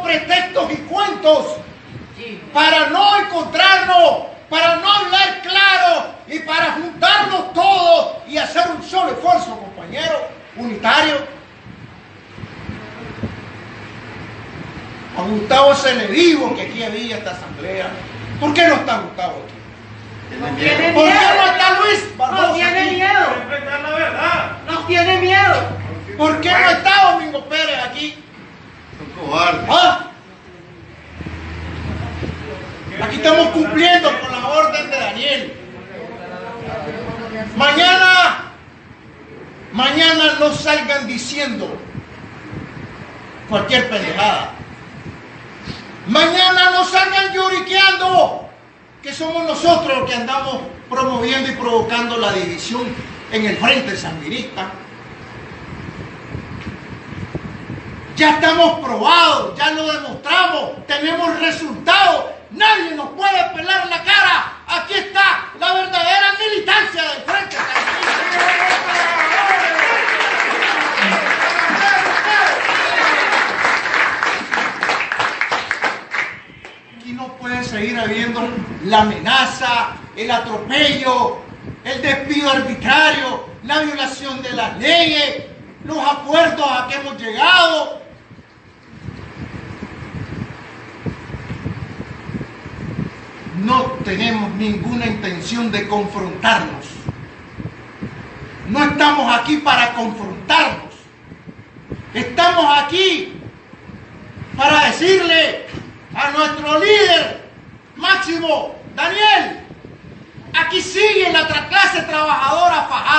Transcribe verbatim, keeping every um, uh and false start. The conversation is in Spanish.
pretextos y cuentos para no encontrarnos, para no hablar claro y para juntarnos todos y hacer un solo esfuerzo, compañero, unitario. A Gustavo se le dijo que aquí había esta asamblea. ¿Por qué no está Gustavo aquí? No tiene ¿Por qué miedo. no está Luis Barbosa No tiene aquí? miedo. Enfrentar la verdad. No tiene miedo. ¿Por qué no está Domingo Pérez aquí? Son cobardes. ¿Ah? Aquí estamos cumpliendo con la orden de Daniel. Mañana, mañana no salgan diciendo cualquier pendejada. Mañana no salgan lloriqueando que somos nosotros los que andamos promoviendo y provocando la división en el frente sandinista. Ya estamos probados, ya lo demostramos, tenemos resultados. Nadie nos puede pelar la cara. Aquí está la verdadera militancia del frente sandinista. Aquí no puede seguir habiendo la amenaza, el atropello, el despido arbitrario, la violación de las leyes, los acuerdos a que hemos llegado. No tenemos ninguna intención de confrontarnos. No estamos aquí para confrontarnos. Estamos aquí para decirle a nuestro líder máximo, Daniel, aquí sigue la clase trabajadora fajada.